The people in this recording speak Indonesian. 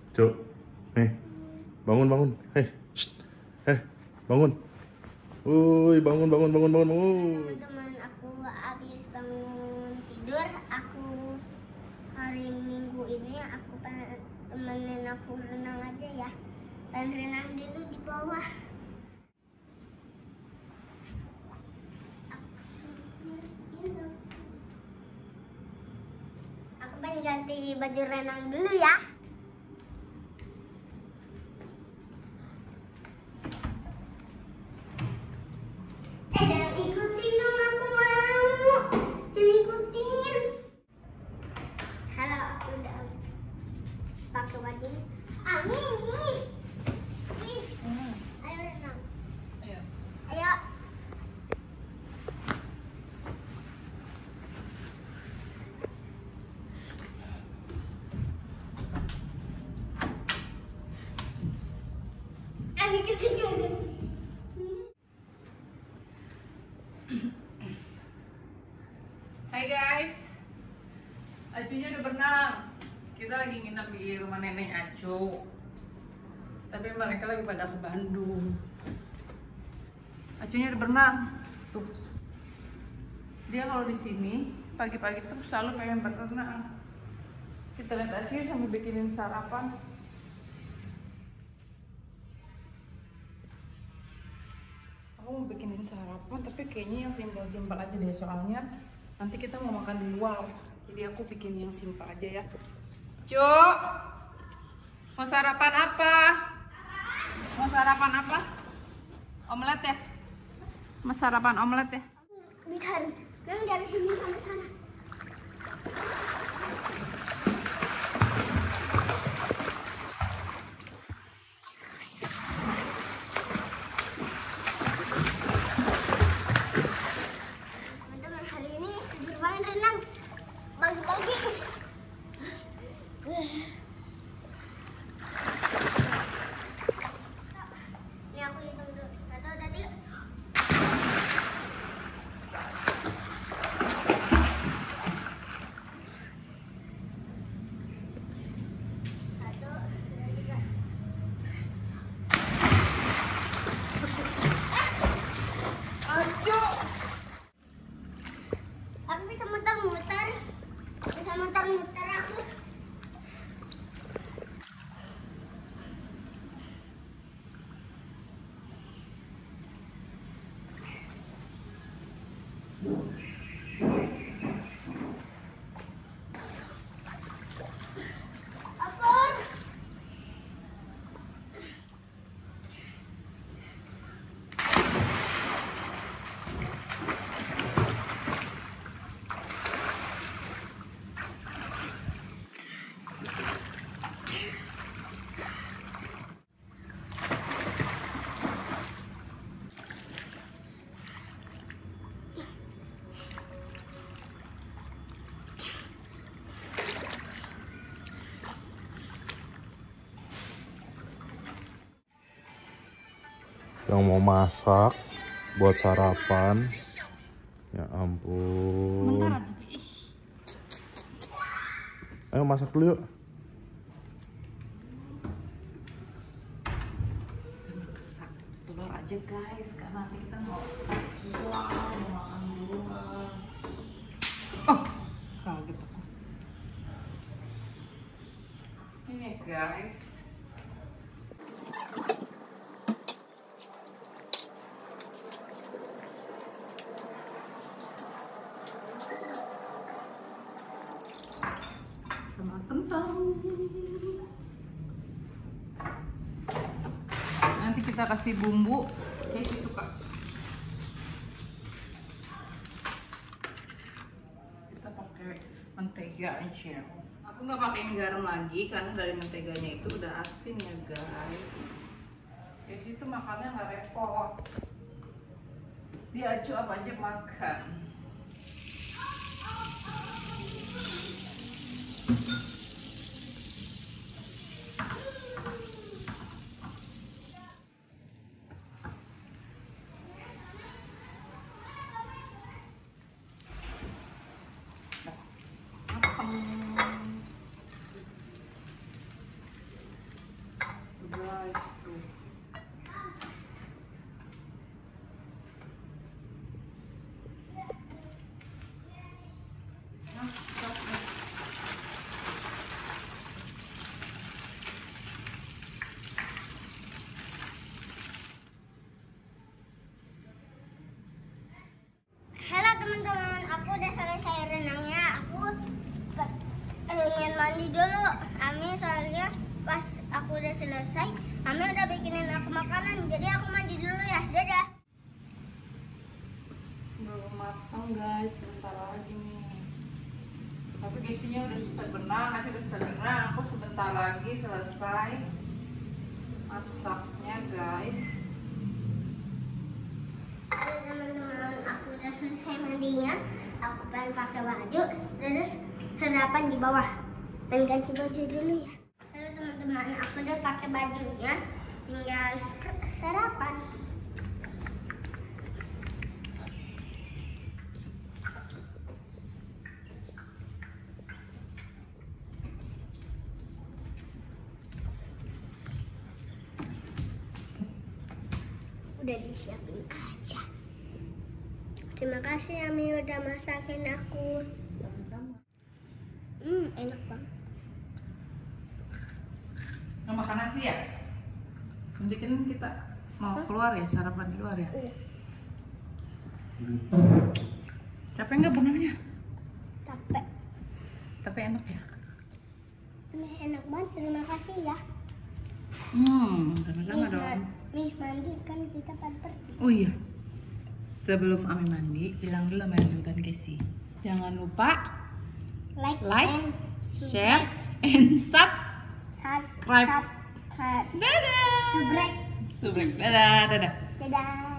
Cuk, nih, bangun. Shh. Bangun. Woi, bangun. Teman-teman, aku habis bangun tidur. Aku hari Minggu ini aku temenin aku renang aja ya. Dan renang dulu di bawah. Aku pengen ganti baju renang dulu ya. Jangan ikutin dong, aku mau. Jangan ikutin. Halo, aku udah pakai baju ini. Amin. Ayo renang. Ayo. Ayo ketinggalan. Hai guys, Acunya udah berenang. Kita lagi nginep di rumah nenek Acu. Tapi mereka lagi pada ke Bandung. Acunya udah berenang. Tuh. Dia kalau di sini pagi-pagi tuh selalu pengen berenang. Kita lihat Acu sambil bikinin sarapan. Aku mau bikinin sarapan tapi kayaknya yang simpel-simpel aja deh, soalnya nanti kita mau makan di luar. Jadi aku bikin yang simpel aja ya. Cuk, mau sarapan apa? Mau sarapan apa? Omelet ya? Mau sarapan omelet ya? Bisa renang dari sini sampai sana. Teman-teman, hari ini seger banget renang. Pagi-pagi. Ini aku hitung dulu. 1, 2, 3. Aku bisa muter-muter. Bisa muter-muter aku. Apa? Yang mau masak buat sarapan. Ya ampun. Bentar. Ayo masak dulu yuk. Telur aja guys, karena nanti kita mau makan dulu. Oh, kaget aku. Ini guys. Sama kentang. Nanti kita kasih bumbu, Casey suka. Kita pakai mentega aja. Aku nggak pakai garam lagi karena dari menteganya itu udah asin ya guys. Casey itu makannya nggak repot. Dia Acu apa aja makan. selesai. Mami udah bikinin aku makanan, jadi aku mandi dulu ya. Dadah. Belum matang guys, sebentar lagi nih. Tapi isinya udah selesai berenang, nanti udah selesai berenang. Aku sebentar lagi selesai masaknya guys. Halo teman-teman, aku udah selesai mandinya. Aku pengen pakai baju, terus sarapan di bawah. Pengen ganti baju dulu ya. Halo teman-teman, aku udah pakai bajunya, tinggal sarapan. Udah disiapin aja. Terima kasih Ami udah masakin aku. Sama-sama. Enak banget. Mau makan nasi ya? Nanti kan kita mau keluar ya, sarapan di luar ya. Iya. Capek nggak benernya? Capek. Tapi enak ya. Ini enak banget. Terima kasih ya. Sama-sama dong. Nih mandi kan kita pergi. Oh iya. Sebelum Ami mandi, bilang dulu sama yang nonton Casey. Jangan lupa like, and share, and subscribe. subscribe. Dadah. Subrek. Subrek. Dadah, dadah. Dadah.